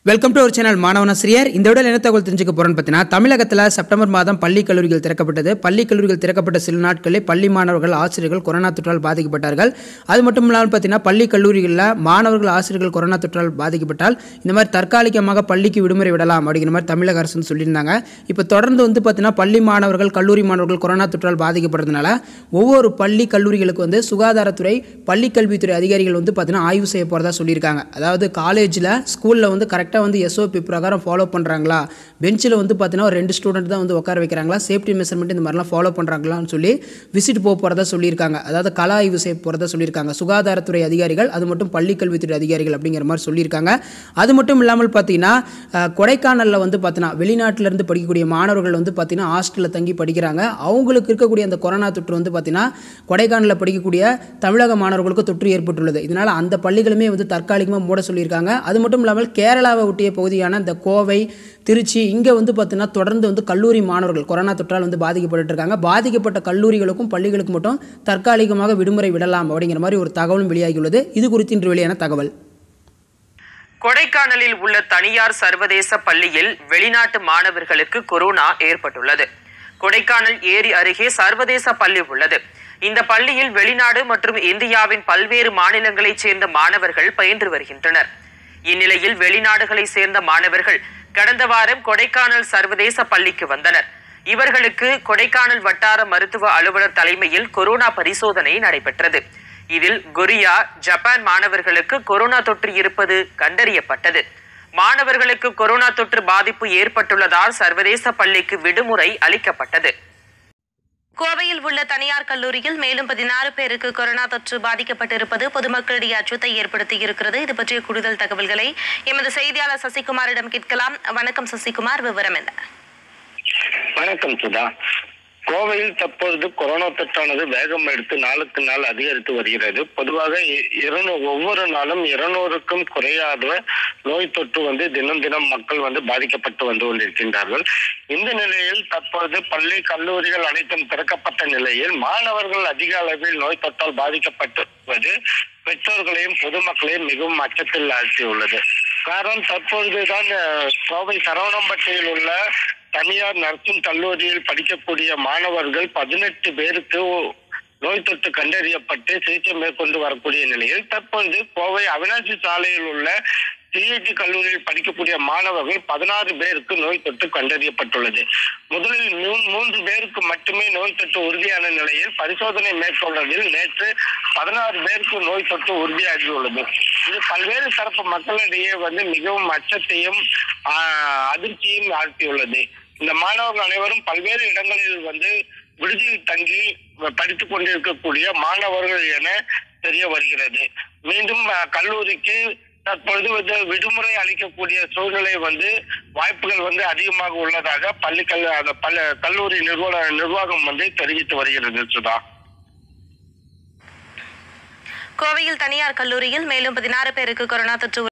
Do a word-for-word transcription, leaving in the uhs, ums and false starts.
Welcome to our channel மாணவனாசிரியர். இந்த விட என்ன தகவல் தெரிஞ்சுக்க போறோம்னு பார்த்தீங்கன்னா, தமிழகத்தில் செப்டம்பர் மாதம் பள்ளி கல்லூரிகள் திறக்கப்பட்டது. பள்ளி கல்லூரிகள் திறக்கப்பட்ட சில நாட்களில் பள்ளி மாணவர்கள் ஆசிரியர்கள் கொரோனா தொற்றால் பாதிக்கப்பட்டார்கள். அது மட்டும் இல்லாமல் பார்த்தீங்கன்னா, பள்ளி கல்லூரிகளில் மாணவர்கள் ஆசிரியர்கள் கொரோனா தொற்றால் பாதிக்கப்பட்டால் இந்த மாதிரி தற்காலிகமாக பள்ளிக்கு விடுமுறை விடலாம் அப்படிங்கிற மாதிரி தமிழக அரசு சொல்லியிருந்தாங்க. இப்போ தொடர்ந்து வந்து பார்த்தீங்கன்னா, பள்ளி மாணவர்கள் கல்லூரி மாணவர்கள் கொரோனா தொற்றால் பாதிக்கப்படுறதுனால ஒவ்வொரு பள்ளி கல்லூரிகளுக்கு வந்து சுகாதாரத்துறை பள்ளி கல்வித்துறை அதிகாரிகள் வந்து பார்த்தீங்கன்னா ஆய்வு செய்ய போகிறதா சொல்லியிருக்காங்க. அதாவது காலேஜில் ஸ்கூலில் வந்து கரெக்டாக வந்து எஸ்ஓபி பிரகாரம் ஃபாலோ பண்ணுறாங்களா, பெஞ்சில் வந்து பார்த்தீங்கன்னா ஒரு ரெண்டு ஸ்டூடெண்ட் தான் வந்து உட்கார வைக்கிறாங்களா, சேஃப்டி மெஷர்மெண்ட் இந்த மாதிரிலாம் ஃபாலோ பண்ணுறாங்களான்னு சொல்லி விசிட் போக போகிறதா சொல்லியிருக்காங்க. அதாவது கள ஆய்வு செய்ய போகிறதா சொல்லியிருக்காங்க சுகாதாரத்துறை அதிகாரிகள், அது மட்டும் பள்ளி கல்வித்துறை அதிகாரிகள் அப்படிங்கிற மாதிரி சொல்லியிருக்காங்க. அது மட்டும் இல்லாமல் பார்த்தீங்கன்னா, கொடைக்கானலில் வந்து பார்த்தீங்கன்னா வெளிநாட்டிலேருந்து படிக்கக்கூடிய மாணவர்கள் வந்து பார்த்தீங்கன்னா ஹாஸ்டலில் தங்கி படிக்கிறாங்க. அவங்களுக்கு இருக்கக்கூடிய அந்த கொரோனா தொற்று வந்து பார்த்தீங்கன்னா கொடைக்கானலில் படிக்கக்கூடிய தமிழக மாணவர்களுக்கு தொற்று ஏற்பட்டுள்ளது. இதனால் அந்த பள்ளிகளுமே வந்து தற்காலிகமாக மூட சொல்லியிருக்காங்க. அது மட்டும் இல்லாமல் கேரளாவை ஒட்டிய பகுதியான இந்த கோவை, திருச்சி இங்கே வந்து பார்த்தீங்கன்னா தொடர்ந்து வந்து கல்லூரி மாணவர்கள் கொரோனா தொற்றால் வந்து பாதிக்கப்பட்டு இருக்காங்க. பாதிக்கப்பட்ட கல்லூரிகளுக்கும் பள்ளிகளுக்கும் மட்டும் தற்காலிகமாக விடுமுறை விடலாம் அப்படிங்கிற மாதிரி ஒரு தகவலும் வெளியாகியுள்ளது. இது குறித்து இன்று வெளியான தகவல். கொடைக்கானலில் உள்ள தனியார் சர்வதேச பள்ளியில் வெளிநாட்டு மாணவர்களுக்கு கொரோனா ஏற்பட்டுள்ளது. கொடைக்கானல் ஏரி அருகே சர்வதேச பள்ளி உள்ளது. இந்த பள்ளியில் வெளிநாடு மற்றும் இந்தியாவின் பல்வேறு மாநிலங்களைச் சேர்ந்த மாணவர்கள் பயின்று வருகின்றனர். இந்நிலையில் வெளிநாடுகளை சேர்ந்த மாணவர்கள் கடந்த வாரம் கொடைக்கானல் சர்வதேச பள்ளிக்கு வந்தனர். இவர்களுக்கு கொடைக்கானல் வட்டார மருத்துவ அலுவலர் தலைமையில் கொரோனா பரிசோதனை நடைபெற்றது. இதில் கொரியா, ஜப்பான் மாணவர்களுக்கு கொரோனா தொற்று இருப்பது கண்டறியப்பட்டது. மாணவர்களுக்கு கொரோனா தொற்று பாதிப்பு ஏற்பட்டுள்ளதால் சர்வதேச பள்ளிக்கு விடுமுறை அளிக்கப்பட்டது. கோவையில் உள்ள தனியார் கல்லூரியில் மேலும் பதினாறு பேருக்கு கொரோனா தொற்று பாதிக்கப்பட்டிருப்பது பொதுமக்களிடையே அச்சத்தை ஏற்படுத்தி இருக்கிறது. இது பற்றிய கூடுதல் தகவல்களை எமது செய்தியாளர் சசிகுமாரிடம் கேட்கலாம். வணக்கம் சசிகுமார், விவரம் என்ன? வணக்கம் சுதா. கோவையில் தற்பொழுது கொரோனா தொற்றானது வேகம் எடுத்து நாளுக்கு நாள் அதிகரித்து வருகிறது. பொதுவாக ஒவ்வொரு நாளும் இருநூறுக்கும் குறையாத நோய் தொற்று வந்து தினம் தினம் மக்கள் வந்து பாதிக்கப்பட்டு வந்து கொண்டிருக்கின்றார்கள். இந்த நிலையில் தற்பொழுது பள்ளி கல்லூரிகள் அனைத்தும் திறக்கப்பட்ட நிலையில் மாணவர்கள் அதிக அளவில் நோய் தொற்றால் பாதிக்கப்பட்டுள்ளது பெற்றோர்களையும் பொதுமக்களையும் மிகவும் அச்சத்தில் ஆழ்த்தியுள்ளது. காரணம், தற்பொழுதுதான் கோவை சரவணம்பட்டியில் உள்ள தனியார் நர்சிங் கல்லூரியில் படிக்கக்கூடிய மாணவர்கள் பதினெட்டு பேருக்கு நோய் தொற்று கண்டறியப்பட்டு சிகிச்சை மேற்கொண்டு வரக்கூடிய நிலையில் தற்பொழுது கோவை அவினாசி சாலையில் உள்ள சிஐடி கல்லூரியில் படிக்கக்கூடிய மாணவர்கள் பதினாறு பேருக்கு நோய் தொற்று கண்டறியப்பட்டுள்ளது. முதலில் மூன்று பேருக்கு மட்டுமே நோய் தொற்று உறுதியான நிலையில் பரிசோதனை மேற்கொள்வதில் நேற்று பதினாறு பேருக்கு நோய் தொற்று உறுதியாகியுள்ளது. இது பல்வேறு தரப்பு மக்களிடையே வந்து மிகவும் அச்சத்தையும் அதிர்ச்சியும் ஆழ்த்தியுள்ளது. இந்த மாணவர்கள் அனைவரும் பல்வேறு இடங்களில் வந்து விடுதியில் தங்கி படித்துக் கொண்டிருக்கக்கூடிய மாணவர்கள் என தெரிய வருகிறது. மீண்டும் கல்லூரிக்கு தற்பொழுது வந்து விடுமுறை அளிக்கக்கூடிய சூழ்நிலை வந்து வாய்ப்புகள் வந்து அதிகமாக உள்ளதாக பள்ளி கல் பல கல்லூரி நிர்வாக நிர்வாகம் வந்து தெரிவித்து வருகிறது. சுதா, கோவையில் தனியார் கல்லூரியில் மேலும் பதினாறு பேருக்கு கொரோனா தொற்று